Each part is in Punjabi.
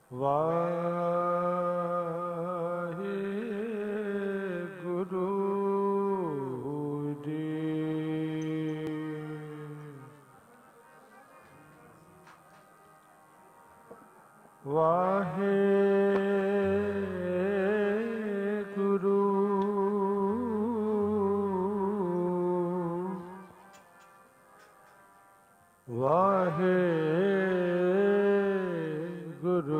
ਵਾਹਿਗੁਰੂ ਜੀ। ਵਾਹਿਗੁਰੂ ਵਾਹਿਗੁਰੂ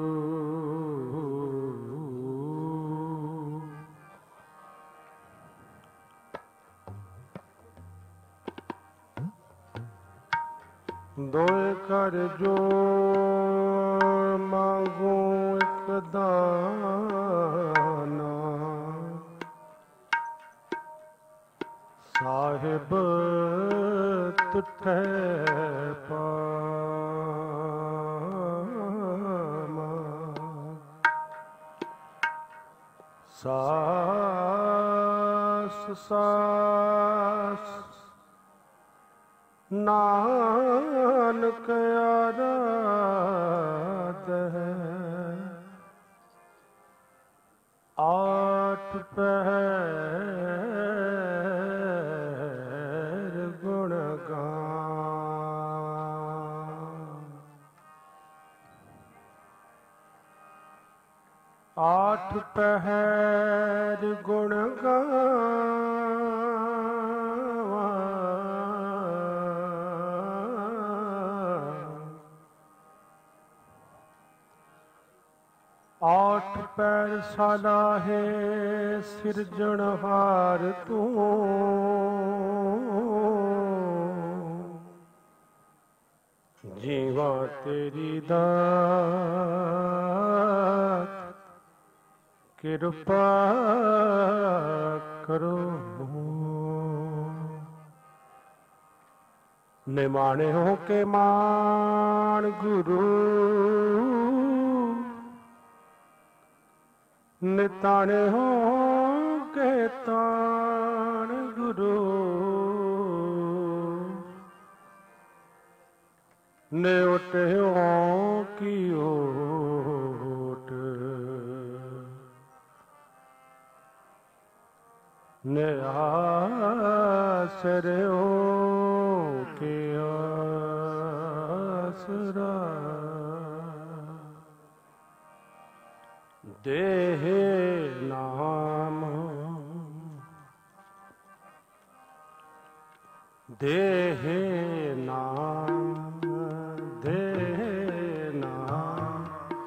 ਦੋਏ ਕਰ ਜੋੜ ਮੰਗੂ ਇੱਕ ਦਾਨਾ ਸਾਹਿਬ ਤੁਠੈ ਪਾਮਾ ਸਾਸ ਸਾਸ ਨਾਨਕ ਆਰਾਧਿ ਆਠ ਪਹਿਰ ਗੁਣ ਗਾਨ ਆਠ ਪਹਿਰ ਗੁਣ ਆਠ ਪੈਰ ਸਾਲਾਹੇ ਸਿਰਜਣਹਾਰ ਤੂੰ ਜੀਵਾਂ ਤੇਰੀ ਦਾਤ ਕਿਰਪਾ ਕਰੋ ਨਿਮਾਣੇ ਹੋ ਕੇ ਮਾਣ ਗੁਰੂ ਨਿਤਾਣੇ ਹੋ ਕੇ ਤਾਣ ਗੁਰੂ ਨੇ ਉਟਿਓ ਕੀ ਓਟ ਨੇ ਆਸਰਿਓ ਕੀ ਆਸਰਾ ਦੇਹ ਨਾਮ ਦੇਹ ਨਾਮ ਦੇਹ ਨਾਮ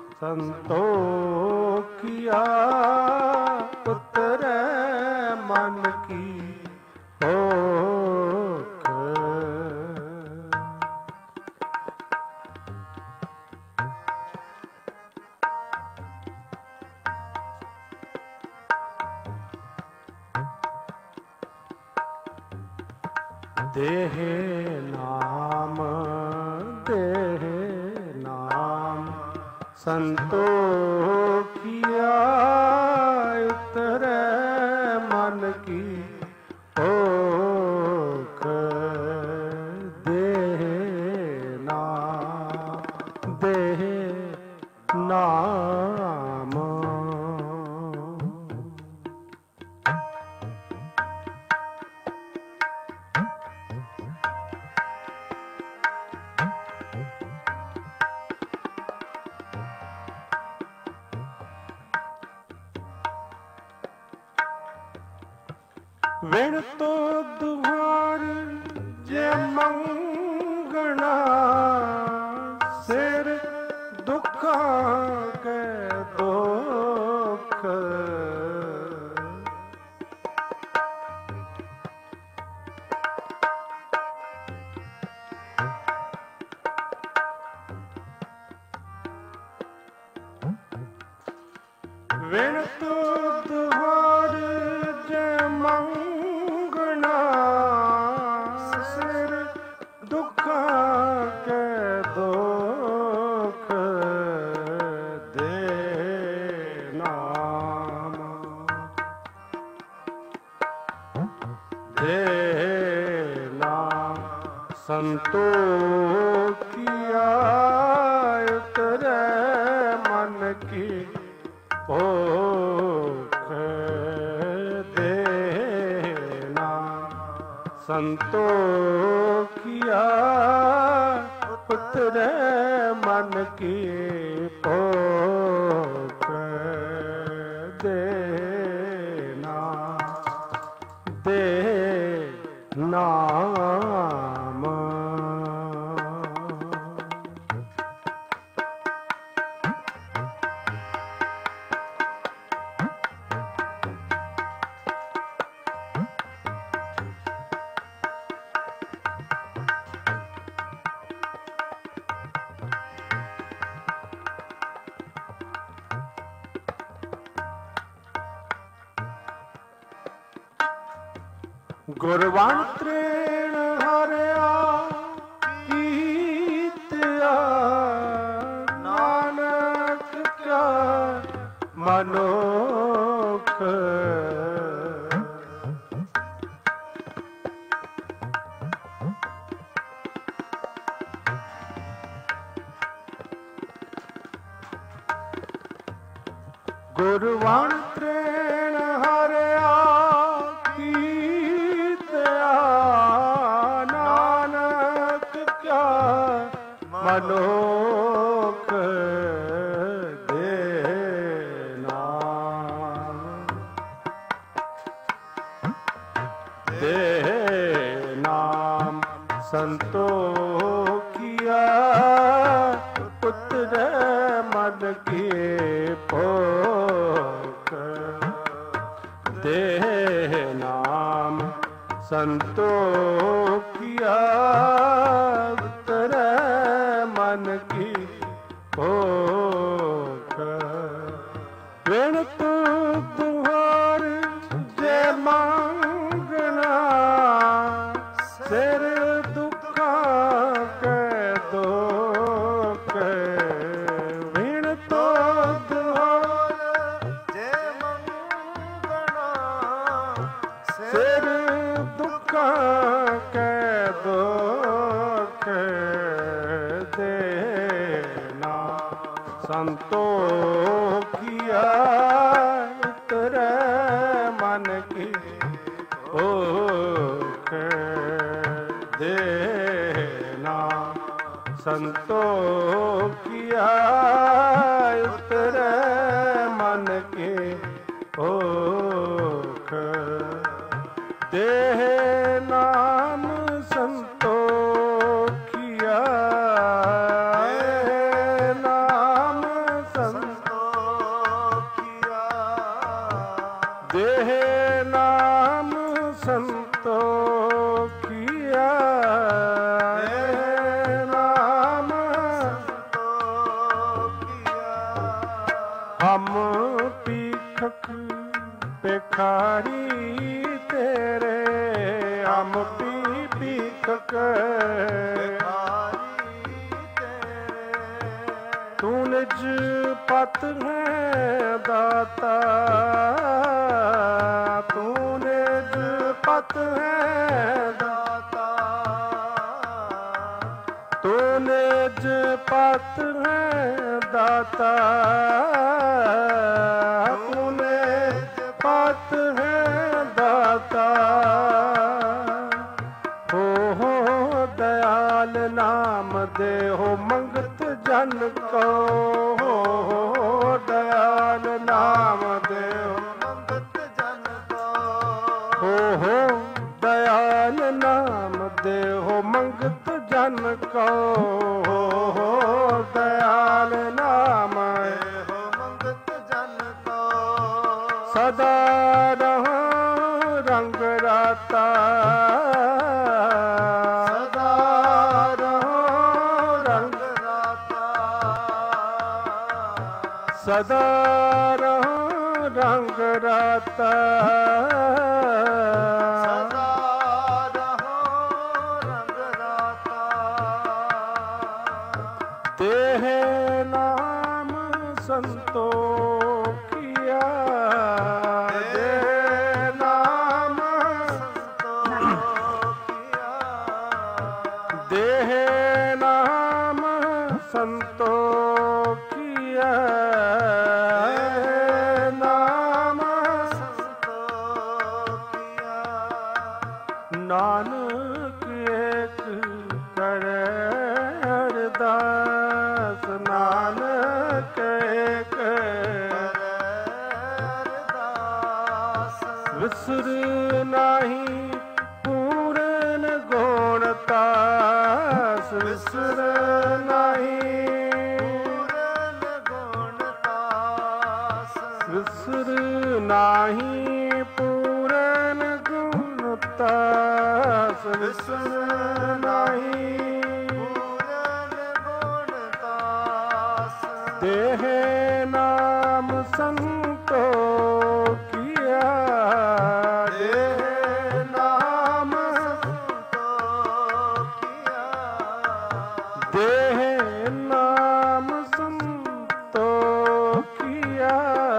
ਸੰਤੋਖਿਆ ਉਤਰੈ ਮਨ ਕੀ ਹੋਖ ਦੇਹ ਨਾਮ ਦੇਹ ਨਾਮ ਸੰਤੋਖਿਆ ਉਤਰੈ ਮਨ ਕੀ ਹੋਖ ਦੇਹ ਨਾਮ ਦੇਹ ਨਾਮ ਵਿਣ ਤੋ ਦੁਹਾਰ ਜੇ ਮੰਗਣਾ ਸਿਰ ਦੁੱਖਾਂ ਕੇ ਦੁੱਖ ਵਿਣ ਤੋ ਦੁਹਾਰ ਜੇ ਮੰਗਣਾ ਸਿਰ ਦੁੱਖਾਂ ਕੇ ਦੁੱਖ ਦੇ ਨਾਮ ਦੇ ਨਾਮ ਸੰਤੋਖਿਆ ਉਤਰੈ ਭੋਖ ਦੇਨਾ ਸੰਤੋਖਿਆ ਪੁੱਤਰ ਮਨ ਕੀ ਭੋਖ ਦੇਨਾ ਦੇ ਨਾਮ ਗੁਰਬਾਣ ਤ੍ਰੇਣ ਹਰਿਆ ਕੀਤਿਆ ਨਾਨਕ ਕਾ ਮਨੋਖ ਗੁਰਬਾਣ ਤ੍ਰੇਣ ਹਰਿਆ ਮਨੋਖ ਦੇਨਾ ਦੇ ਨਾਮ ਸੰਤੋਖਿਆ ਪੁੱਤਰ ਮਨ ਕੀ ਭੋਖ ਦੇ ਨਾਮ ਸੰਤੋਖਿਆ ਮਨ ਕੀ ਭੋਖ ਵਿਣ ਤੁਹਾਰ ਜੇ ਮੰਗਣਾ ਸਿਰ ਦੁੱਖਾਂ ਕੈ ਦੋਖ ਵਿਣ ਤੁਹਾਰ ਜੇ ਮੰਗਣਾ ਸਿਰ ਦੁੱਖਾਂ ਕੈ ਦੋਖ ਦੇਨਾ ਸੰਤੋਖਿਆ ਉਤਰੈ ਮਨ ਕੀ ਭੋਖ ਦੇਨਾ ਸੰਤੋਖਿਆ ਉਤਰੈ ਮਨ ਕੀ ਭੋਖ ਦੇਹ ਨਾਮ ਸੰਤੋਖਿਆ ਦੇਹ ਨਾਮ ਸੰਤੋਖਿਆ ਨਾਮ ਸੰਤੋਖਿਆ ਹਮ ਭੀਖਕ ਭਿਖਾਰੀ ਤੇਰੇ ਹਮ ਭੀਖਕ ਤੂੰ ਨਿਜ ਪਤ ਹੈ ਦਾਤਾ ਤੂੰ ਨਿਜ ਪਤ ਹੈ ਦਾਤਾ ਤੂੰ ਨਿਜ ਪਤ ਹੈ ਦਾਤਾ ਤੂੰ ਨਿਜ ਪਤ ਹੈ ਦਾਤਾ ਹੋ ਦਇਆਲ ਨਾਮ ਦੇਹੋ ਮੰਗਤ ਜਨ ਕੋ ਦਇਆਲ ਨਾਮ ਦੇਹੋ ਮੰਗਤ ਜਨ ਕੋ ਹੋ ਦਇਆਲ ਨਾਮ ਦੇਹੋ ਮੰਗਤ ਜਨ ਕੋ ਦਇਆਲ ਨਾਮ ਦੇਹੋ ਮੰਗਤ ਜਨ ਕੋ ਸਦਾ ਰਹੋ ਰੰਗ ਰਾਤਾ ਸਦਾ ਰਹੋ ਰੰਗ ਰਾਤਾ ਸਦਾ ਰਹੋ ਰੰਗ ਰਾਤਾ ਦੇਹ ਨਾਮ ਸੰਤੋਖਿਆ ਦੇਹ ਨਾਮ ਸੰਤੋਖਿਆ ਦੇਹ ਨਾਮ ਸੰਤੋਖਿਆ विसर नाही पूरन गुणता विसर नाही पूरन गुणतास विसर नाही पूरन गुणता विसर नाही पूरन गुणतास देह नाम संतो किया देह नाम संतो किया देह नाम संतो किया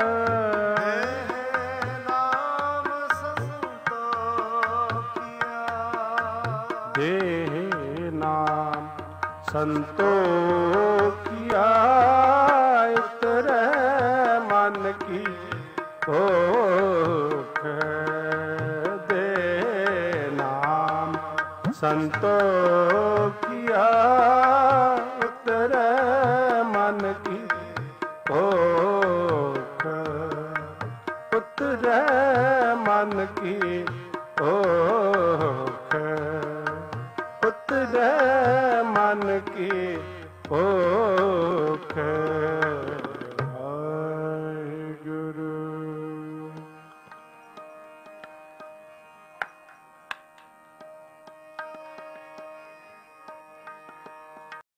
नाम संतो किया देह नाम संतो किया इतरे मन की भूख दे नाम संतो किया इतरे मन की भूख उतरे मन की भूख उतरे मन की भूख